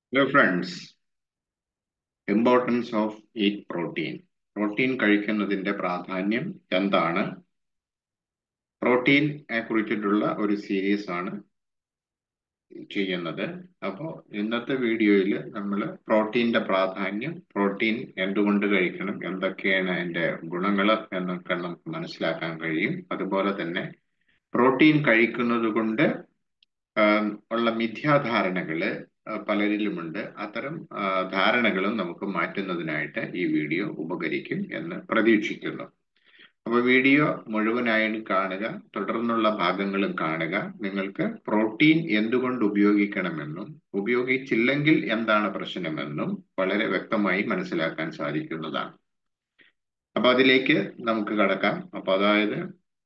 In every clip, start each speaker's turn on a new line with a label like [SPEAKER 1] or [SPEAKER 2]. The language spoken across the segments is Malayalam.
[SPEAKER 1] Hello friends, importance of eat protein. Protein കഴിക്കുന്നതിന്റെ പ്രാധാന്യം എന്താണ്? പ്രോട്ടീനെ കുറിച്ചിട്ടുള്ള ഒരു സീരീസ് ആണ് ചെയ്യുന്നത്. അപ്പോൾ ഇന്നത്തെ വീഡിയോയിൽ നമ്മൾ പ്രോട്ടീന്റെ പ്രാധാന്യം, പ്രോട്ടീൻ എന്തുകൊണ്ട് കഴിക്കണം, എന്തൊക്കെയാണ് അതിന്റെ ഗുണങ്ങൾ എന്നൊക്കെ നമുക്ക് മനസ്സിലാക്കാൻ കഴിയും. അതുപോലെ തന്നെ പ്രോട്ടീൻ കഴിക്കുന്നത് കൊണ്ട് ഉള്ള മിഥ്യാധാരണകള് പലരിലുമുണ്ട്. അത്തരം ധാരണകളും നമുക്ക് മാറ്റുന്നതിനായിട്ട് ഈ വീഡിയോ ഉപകരിക്കും എന്ന് പ്രതീക്ഷിക്കുന്നു. അപ്പൊ വീഡിയോ മുഴുവനായും കാണുക, തുടർന്നുള്ള ഭാഗങ്ങളും കാണുക. നിങ്ങൾക്ക് പ്രോട്ടീൻ എന്തുകൊണ്ട് ഉപയോഗിക്കണമെന്നും ഉപയോഗിച്ചില്ലെങ്കിൽ എന്താണ് പ്രശ്നമെന്നും വളരെ വ്യക്തമായി മനസ്സിലാക്കാൻ സാധിക്കുന്നതാണ്. അപ്പൊ അതിലേക്ക് നമുക്ക് കടക്കാം. അപ്പൊ അതായത്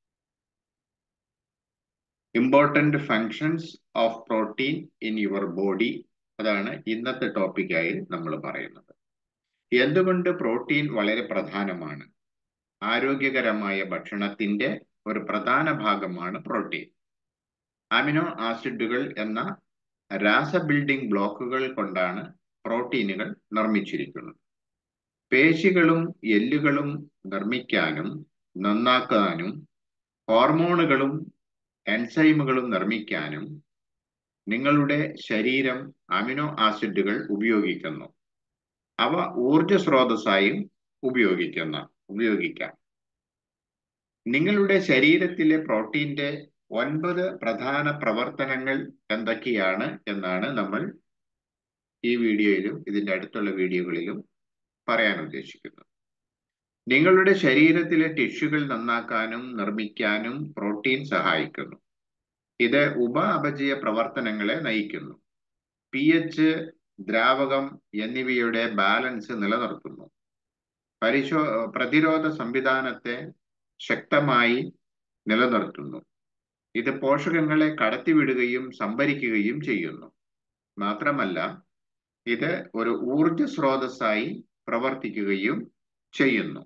[SPEAKER 1] important functions of protein in your body, അതാണ് ഇന്നത്തെ ടോപ്പിക്കായി നമ്മൾ പറയുന്നത്. എന്തുകൊണ്ട് പ്രോട്ടീൻ വളരെ പ്രധാനമാണ്? ആരോഗ്യകരമായ ഭക്ഷണത്തിന്റെ ഒരു പ്രധാന ഭാഗമാണ് പ്രോട്ടീൻ. അമിനോ ആസിഡുകൾ എന്ന രാസ ബിൽഡിംഗ് ബ്ലോക്കുകൾ കൊണ്ടാണ് പ്രോട്ടീനുകൾ നിർമ്മിച്ചിരിക്കുന്നത്. പേശികളും എല്ലുകളും നിർമ്മിക്കാനും നന്നാക്കാനും ഹോർമോണുകളും എൻസൈമുകളും നിർമ്മിക്കാനും നിങ്ങളുടെ ശരീരം അമിനോ ആസിഡുകൾ ഉപയോഗിക്കുന്നു. അവ ഊർജ സ്രോതസ്സായും ഉപയോഗിക്കാം. നിങ്ങളുടെ ശരീരത്തിലെ പ്രോട്ടീന്റെ 9 പ്രധാന പ്രവർത്തനങ്ങൾ എന്തൊക്കെയാണ് എന്നാണ് നമ്മൾ ഈ വീഡിയോയിലും ഇതിന്റെ അടുത്തുള്ള വീഡിയോകളിലും പറയാൻ ഉദ്ദേശിക്കുന്നത്. നിങ്ങളുടെ ശരീരത്തിലെ ടിഷ്യൂകൾ നന്നാക്കാനും നിർമ്മിക്കാനും പ്രോട്ടീൻ സഹായിക്കുന്നു. ഇത് അപചയ പ്രവർത്തനങ്ങളെ നയിക്കുന്നു. pH, ദ്രാവകം എന്നിവയുടെ ബാലൻസ് നിലനിർത്തുന്നു. പ്രതിരോധ സംവിധാനത്തെ ശക്തമായി നിലനിർത്തുന്നു. ഇത് പോഷകങ്ങളെ കടത്തിവിടുകയും സംഭരിക്കുകയും ചെയ്യുന്നു. മാത്രമല്ല, ഇത് ഒരു ഊർജ സ്രോതസ്സായി പ്രവർത്തിക്കുകയും ചെയ്യുന്നു.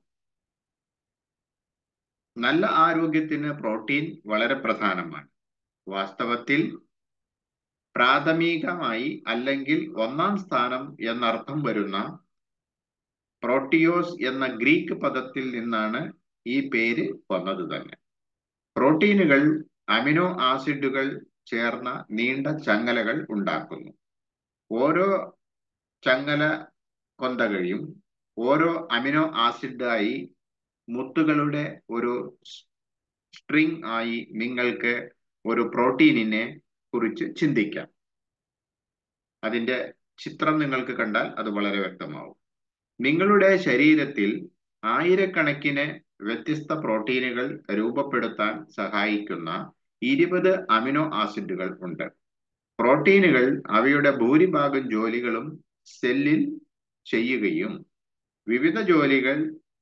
[SPEAKER 1] നല്ല ആരോഗ്യത്തിന് പ്രോട്ടീൻ വളരെ പ്രധാനമാണ്. വാസ്തവത്തിൽ പ്രാഥമികമായി അല്ലെങ്കിൽ ഒന്നാം സ്ഥാനം എന്നർത്ഥം വരുന്ന പ്രോട്ടിയോസ് എന്ന ഗ്രീക്ക് പദത്തിൽ നിന്നാണ് ഈ പേര് വന്നത് തന്നെ. പ്രോട്ടീനുകൾ അമിനോ ആസിഡുകൾ ചേർന്ന നീണ്ട ചങ്ങലകൾ ഉണ്ടാക്കുന്നു. ഓരോ ചങ്ങല കൊന്തകയും ഓരോ അമിനോ ആസിഡായി മുത്തുകളുടെ ഒരു സ്ട്രിംഗ് ആയി നിങ്ങൾക്ക് ഒരു പ്രോട്ടീനിനെ കുറിച്ച് ചിന്തിക്കാം. അതിന്റെ ചിത്രം നിങ്ങൾക്ക് കണ്ടാൽ അത് വളരെ വ്യക്തമാവും. നിങ്ങളുടെ ശരീരത്തിൽ ആയിരക്കണക്കിന് വ്യത്യസ്ത പ്രോട്ടീനുകൾ രൂപപ്പെടുത്താൻ സഹായിക്കുന്ന 20 അമിനോ ആസിഡുകൾ ഉണ്ട്. പ്രോട്ടീനുകൾ അവയുടെ ഭൂരിഭാഗം ജോലികളും സെല്ലിൽ ചെയ്യുകയും വിവിധ ജോലികൾ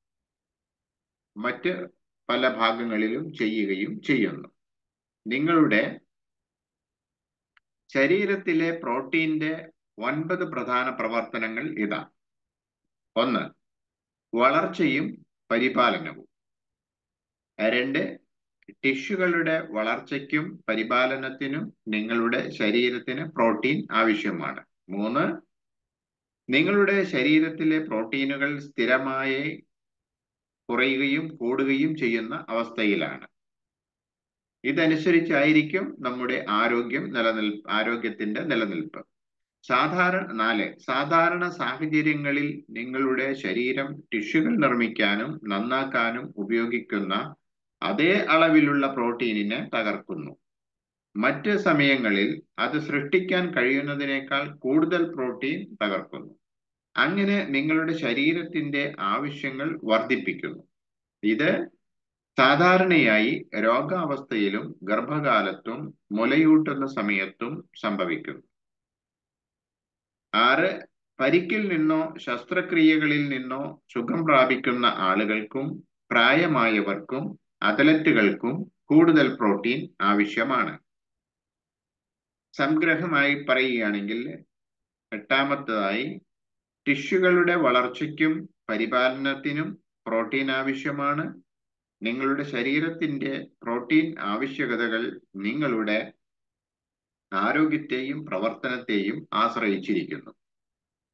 [SPEAKER 1] മറ്റ് പല ഭാഗങ്ങളിലും ചെയ്യുകയും ചെയ്യുന്നു. നിങ്ങളുടെ ശരീരത്തിലെ പ്രോട്ടീന്റെ 9 പ്രധാന പ്രവർത്തനങ്ങൾ ഇതാ. 1. വളർച്ചയും പരിപാലനവും. 2. ടിഷ്യൂകളുടെ വളർച്ചയ്ക്കും പരിപാലനത്തിനും നിങ്ങളുടെ ശരീരത്തിന് പ്രോട്ടീൻ ആവശ്യമാണ്. 3. നിങ്ങളുടെ ശരീരത്തിലെ പ്രോട്ടീനുകൾ സ്ഥിരമായി കുറയുകയും കൂടുകയും ചെയ്യുന്ന അവസ്ഥയിലാണ്. ഇതനുസരിച്ചായിരിക്കും നമ്മുടെ ആരോഗ്യത്തിന്റെ നിലനിൽപ്പ്. 4. സാധാരണ സാഹചര്യങ്ങളിൽ നിങ്ങളുടെ ശരീരം ടിഷ്യൂകൾ നിർമ്മിക്കാനും നന്നാക്കാനും ഉപയോഗിക്കുന്ന അതേ അളവിലുള്ള പ്രോട്ടീനിനെ തകർക്കുന്നു. മറ്റ് സമയങ്ങളിൽ അത് സൃഷ്ടിക്കാൻ കഴിയുന്നതിനേക്കാൾ കൂടുതൽ പ്രോട്ടീൻ തകർക്കുന്നു. അങ്ങനെ നിങ്ങളുടെ ശരീരത്തിന്റെ ആവശ്യങ്ങൾ വർദ്ധിപ്പിക്കുന്നു. ഇത് സാധാരണയായി രോഗാവസ്ഥയിലും ഗർഭകാലത്തും മുലയൂട്ടുന്ന സമയത്തും സംഭവിക്കുന്നു. 6. പരിക്കിൽ നിന്നോ ശസ്ത്രക്രിയകളിൽ നിന്നോ സുഖം പ്രാപിക്കുന്ന ആളുകൾക്കും പ്രായമായവർക്കും അത്ലറ്റുകൾക്കും കൂടുതൽ പ്രോട്ടീൻ ആവശ്യമാണ്. സംഗ്രഹമായി പറയുകയാണെങ്കിൽ, 8. ടിഷ്യൂകളുടെ വളർച്ചയ്ക്കും പരിപാലനത്തിനും പ്രോട്ടീൻ ആവശ്യമാണ്. നിങ്ങളുടെ ശരീരത്തിന്റെ പ്രോട്ടീൻ ആവശ്യകതകൾ നിങ്ങളുടെ ആരോഗ്യത്തെയും പ്രവർത്തനത്തെയും ആശ്രയിച്ചിരിക്കുന്നു.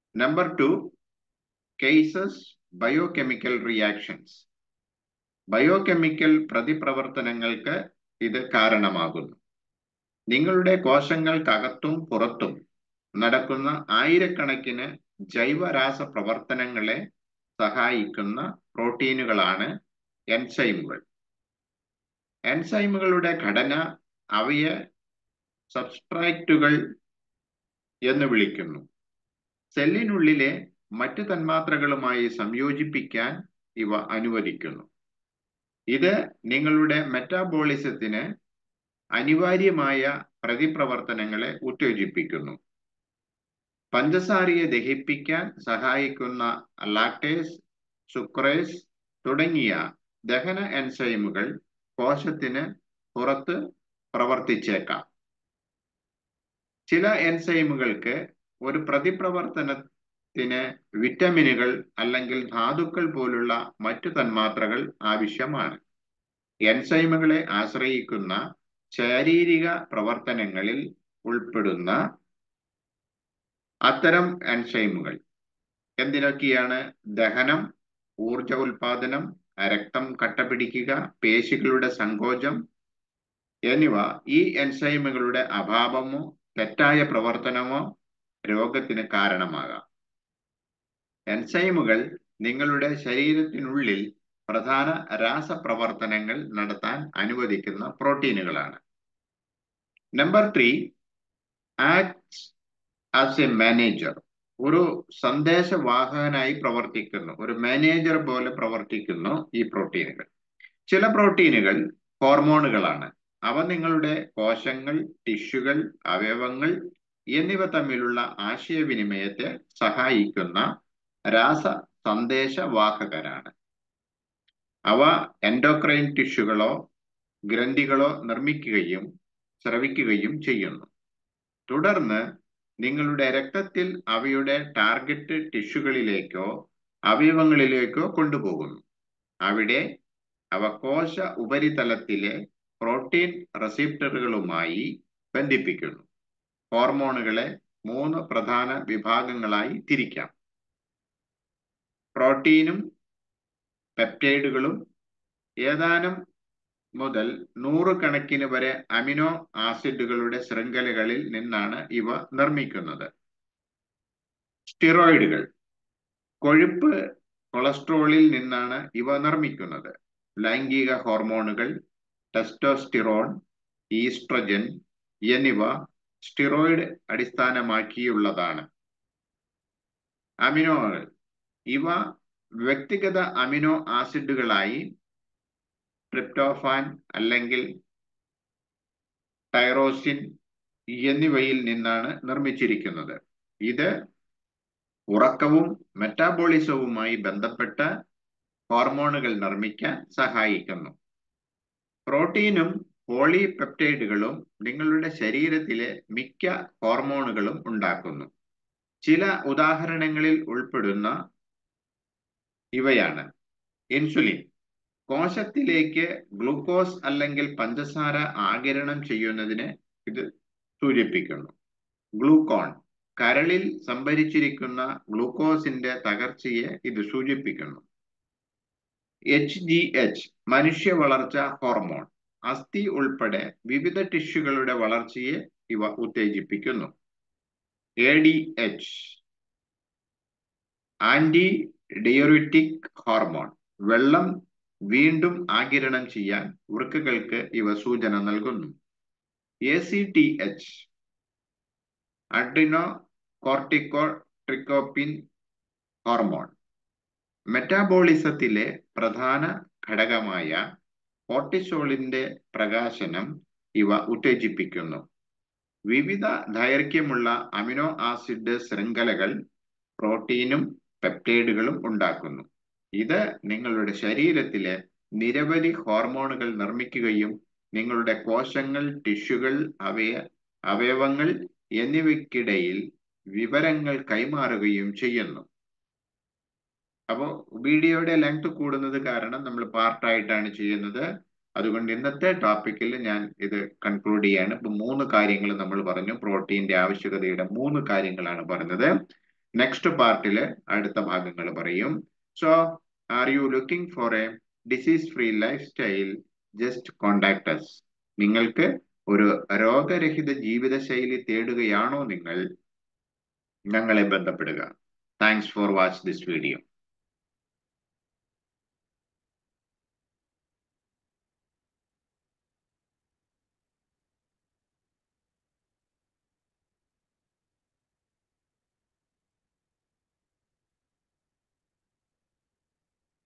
[SPEAKER 1] Number 2, causes biochemical reactions. Biochemical പ്രതിപ്രവർത്തനങ്ങൾക്ക് ഇത് കാരണമാകുന്നു. നിങ്ങളുടെ കോശങ്ങൾക്കകത്തും പുറത്തും നടക്കുന്ന ആയിരക്കണക്കിന് ജൈവരാസ പ്രവർത്തനങ്ങളെ സഹായിക്കുന്ന പ്രോട്ടീനുകളാണ് എൻസൈമുകൾ. എൻസൈമുകളുടെ ഘടന അവയെ സബ്സ്ട്രാറ്റുകൾ എന്ന് വിളിക്കുന്നു. സെല്ലിനുള്ളിലെ മറ്റ് തന്മാത്രകളുമായി സംയോജിപ്പിക്കാൻ ഇവ അനുവദിക്കുന്നു. ഇത് നിങ്ങളുടെ മെറ്റാബോളിസത്തിന് അനിവാര്യമായ പ്രതിപ്രവർത്തനങ്ങളെ ഉത്തേജിപ്പിക്കുന്നു. പഞ്ചസാരയെ ദഹിപ്പിക്കാൻ സഹായിക്കുന്ന ലാക്ടേസ്, സുക്രേസ് തുടങ്ങിയ ദഹന എൻസൈമുകൾ കോശത്തിന് പുറത്ത് പ്രവർത്തിച്ചേക്കാം. ചില എൻസൈമുകൾക്ക് ഒരു പ്രതിപ്രവർത്തനത്തിന് വിറ്റമിനുകൾ അല്ലെങ്കിൽ ധാതുക്കൾ പോലുള്ള മറ്റു തന്മാത്രകൾ ആവശ്യമാണ്. എൻസൈമുകളെ ആശ്രയിക്കുന്ന ശാരീരിക പ്രവർത്തനങ്ങളിൽ ഉൾപ്പെടുന്ന അത്തരം എൻസൈമുകൾ എന്തിനൊക്കെയാണ്? ദഹനം, ഊർജ ഉൽപാദനം, രക്തം കട്ടപിടിക്കുക, പേശികളുടെ സങ്കോചം എന്നിവ. ഈ എൻസൈമുകളുടെ അഭാവമോ തെറ്റായ പ്രവർത്തനമോ രോഗത്തിന് കാരണമാകാം. എൻസൈമുകൾ നിങ്ങളുടെ ശരീരത്തിനുള്ളിൽ പ്രധാന രാസപ്രവർത്തനങ്ങൾ നടത്താൻ അനുവദിക്കുന്ന പ്രോട്ടീനുകളാണ്. Number 3, acts as a messenger. ഒരു സന്ദേശവാഹകനായി പ്രവർത്തിക്കുന്നു, ഒരു മാനേജർ പോലെ പ്രവർത്തിക്കുന്നു ഈ പ്രോട്ടീനുകൾ. ചില പ്രോട്ടീനുകൾ ഹോർമോണുകളാണ്. അവ നിങ്ങളുടെ കോശങ്ങൾ, ടിഷ്യൂകൾ, അവയവങ്ങൾ എന്നിവ തമ്മിലുള്ള ആശയവിനിമയത്തെ സഹായിക്കുന്ന രാസ സന്ദേശവാഹകരാണ്. അവ എൻഡോക്രൈൻ ടിഷ്യൂകളോ ഗ്രന്ഥികളോ നിർമ്മിക്കുകയും സ്രവിക്കുകയും ചെയ്യുന്നു. തുടർന്ന് നിങ്ങളുടെ രക്തത്തിൽ അവയുടെ ടാർഗറ്റ് ടിഷ്യൂകളിലേക്കോ അവയവങ്ങളിലേക്കോ കൊണ്ടുപോകുന്നു. അവിടെ അവ കോശ ഉപരിതലത്തിലെ പ്രോട്ടീൻ റിസപ്റ്ററുകളുമായി ബന്ധിപ്പിക്കുന്നു. ഹോർമോണുകളെ 3 പ്രധാന വിഭാഗങ്ങളായി തിരിക്കാം: പ്രോട്ടീനും പെപ്റ്റൈഡുകളും. ഏതാനും മുതൽ 100 കണക്കിന് വരെ അമിനോ ആസിഡുകളുടെ ശൃംഖലകളിൽ നിന്നാണ് ഇവ നിർമ്മിക്കുന്നത്. സ്റ്റിറോയിഡുകൾ. കൊഴുപ്പ് കൊളസ്ട്രോളിൽ നിന്നാണ് ഇവ നിർമ്മിക്കുന്നത്. ലൈംഗിക ഹോർമോണുകൾ, ടെസ്റ്റോസ്റ്റിറോൺ, ഈസ്ട്രജൻ എന്നിവ സ്റ്റിറോയിഡ് അടിസ്ഥാനമാക്കിയുള്ളതാണ്. അമിനോകൾ. ഇവ വ്യക്തിഗത അമിനോ ആസിഡുകളായി ട്രിപ്റ്റോഫാൻ അല്ലെങ്കിൽ ടൈറോസിൻ എന്നിവയിൽ നിന്നാണ് നിർമ്മിച്ചിരിക്കുന്നത്. ഇത് ഉറക്കവും മെറ്റാബോളിസവുമായി ബന്ധപ്പെട്ട ഹോർമോണുകൾ നിർമ്മിക്കാൻ സഹായിക്കുന്നു. പ്രോട്ടീനും പോളിപെപ്റ്റൈഡുകളും നിങ്ങളുടെ ശരീരത്തിലെ മിക്ക ഹോർമോണുകളും ഉണ്ടാക്കുന്നു. ചില ഉദാഹരണങ്ങളിൽ ഉൾപ്പെടുന്ന ഇവയാണ്: ഇൻസുലിൻ. കോശത്തിലേക്ക് ഗ്ലൂക്കോസ് അല്ലെങ്കിൽ പഞ്ചസാര ആഗിരണം ചെയ്യുന്നതിന് ഇത് സൂചിപ്പിക്കുന്നു. ഗ്ലൂക്കോൺ. കരളിൽ സംഭരിച്ചിരിക്കുന്ന ഗ്ലൂക്കോസിന്റെ തകർച്ചയെ ഇത് സൂചിപ്പിക്കുന്നു. HGH, മനുഷ്യ വളർച്ച ഹോർമോൺ. അസ്ഥി ഉൾപ്പെടെ വിവിധ ടിഷ്യൂകളുടെ വളർച്ചയെ ഇവ ഉത്തേജിപ്പിക്കുന്നു. ADH, anti diuretic hormone. വെള്ളം വീണ്ടും ആഗിരണം ചെയ്യാൻ വൃക്കകൾക്ക് ഇവ സൂചന നൽകുന്നു. ACTH, adrenocorticotropin hormone. മെറ്റാബോളിസത്തിലെ പ്രധാന ഘടകമായ കോർട്ടിസോളിന്റെ പ്രകാശനം ഇവ ഉത്തേജിപ്പിക്കുന്നു. വിവിധ ദൈർഘ്യമുള്ള അമിനോ ആസിഡ് ശൃംഖലകൾ പ്രോട്ടീനും പെപ്റ്റൈഡുകളും ഉണ്ടാക്കുന്നു. ഇത് നിങ്ങളുടെ ശരീരത്തിലെ നിരവധി ഹോർമോണുകൾ നിർമ്മിക്കുകയും നിങ്ങളുടെ കോശങ്ങൾ, ടിഷ്യൂകൾ, അവയവങ്ങൾ എന്നിവയ്ക്കിടയിൽ വിവരങ്ങൾ കൈമാറുകയും ചെയ്യുന്നു. അപ്പോൾ വീഡിയോയുടെ ലെങ്ത് കൂടുന്നത് കാരണം നമ്മൾ പാർട്ടായിട്ടാണ് ചെയ്യുന്നത്. അതുകൊണ്ട് ഇന്നത്തെ ടോപ്പിക്കിൽ ഞാൻ ഇത് കൺക്ലൂഡ് ചെയ്യാണ്. ഇപ്പൊ 3 കാര്യങ്ങൾ നമ്മൾ പറഞ്ഞു. പ്രോട്ടീന്റെ ആവശ്യകതയുടെ 3 കാര്യങ്ങളാണ് പറഞ്ഞത്. നെക്സ്റ്റ് പാർട്ടില് അടുത്ത ഭാഗങ്ങൾ പറയും. So are you looking for a disease free lifestyle? Just contact us. നിങ്ങൾക്ക് ഒരു രോഗരഹിത ജീവിതശൈലി തേടുകയാണോ നിങ്ങൾ? ഞങ്ങളെ ബന്ധപ്പെടുക. Thanks for watch this video.